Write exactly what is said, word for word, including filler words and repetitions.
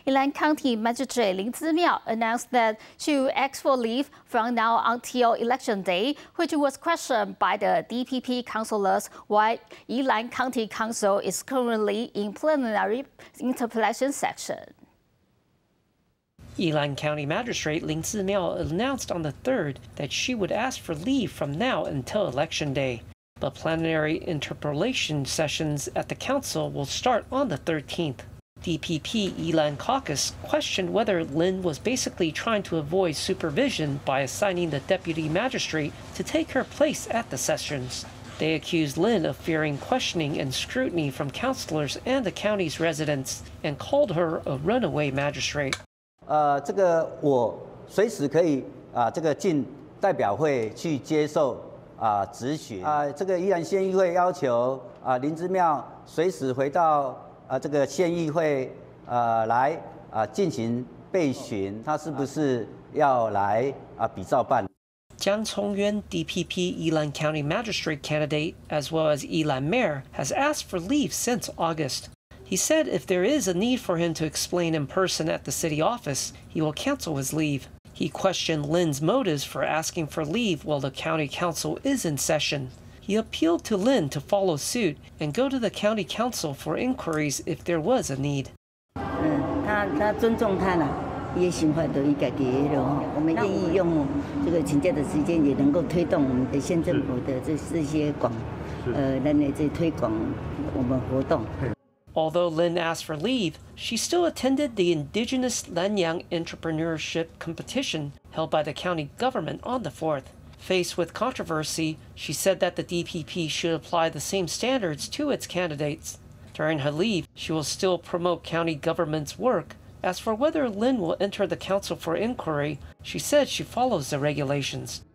Yilan County Magistrate Lin Zimiao announced that she will ask for leave from now until Election Day, which was questioned by the D P P councillors while Yilan County Council is currently in plenary interpellation session. Yilan County Magistrate Lin Zimiao announced on the third that she would ask for leave from now until Election Day. But plenary interpellation sessions at the council will start on the thirteenth. D P P Yilan Caucus questioned whether Lin was basically trying to avoid supervision by assigning the deputy magistrate to take her place at the sessions. They accused Lin of fearing questioning and scrutiny from councilors and the county's residents and called her a runaway magistrate. 呃，这个我随时可以啊，这个进代表会去接受啊质询啊。这个宜兰县议会要求啊林之妙随时回到啊这个县议会呃来啊进行备询，他是不是要来啊比照办？ Jiang Chongyuan, D P P Yilan County Magistrate candidate, as well as Yilan Mayor, has asked for leave since August. He said if there is a need for him to explain in person at the city office, he will cancel his leave. He questioned Lin's motives for asking for leave while the county council is in session. He appealed to Lin to follow suit and go to the county council for inquiries if there was a need. 嗯，他他尊重他了，伊的想法都伊家己的咯。我们愿意用这个请假的时间，也能够推动我们的县政府的这这些广，呃，那那这推广我们活动。 Although Lin asked for leave, she still attended the Indigenous Lanyang Entrepreneurship Competition held by the county government on the fourth. Faced with controversy, she said that the D P P should apply the same standards to its candidates. During her leave, she will still promote county government's work. As for whether Lin will enter the council for inquiry, she said she follows the regulations.